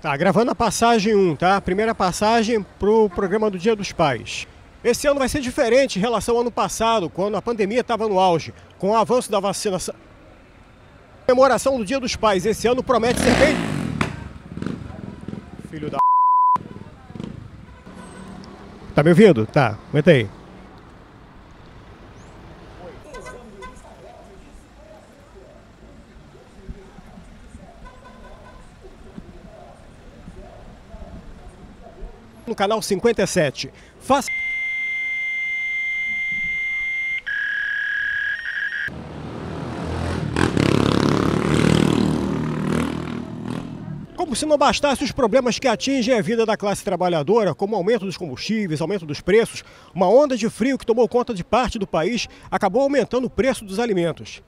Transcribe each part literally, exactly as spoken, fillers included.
Tá, gravando a passagem um, tá? Primeira passagem pro programa do Dia dos Pais. Esse ano vai ser diferente em relação ao ano passado, quando a pandemia estava no auge. Com o avanço da vacinação... Comemoração do Dia dos Pais. Esse ano promete ser bem... Filho da... Tá me ouvindo? Tá, aguenta aí. No canal cinquenta e sete. Faça... Como se não bastasse os problemas que atingem a vida da classe trabalhadora, como o aumento dos combustíveis, aumento dos preços, uma onda de frio que tomou conta de parte do país acabou aumentando o preço dos alimentos.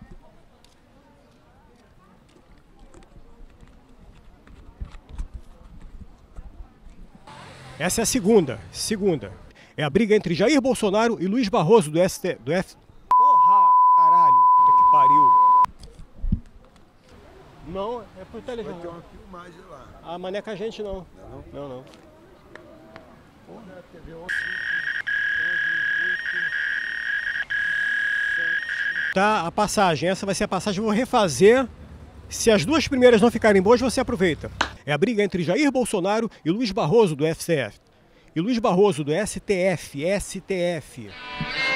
Essa é a segunda. Segunda. É a briga entre Jair Bolsonaro e Luiz Barroso do S T... do F... Porra! Caralho! Puta que pariu! Não, é pro telejornal. Vai ter uma filmagem lá. Ah, mas não é com a gente não. Não, Não, não. Porra, T V Tá, a passagem. Essa vai ser a passagem. Eu vou refazer. Se as duas primeiras não ficarem boas, você aproveita. É a briga entre Jair Bolsonaro e Luiz Barroso do S T F. E Luiz Barroso do S T F. S T F.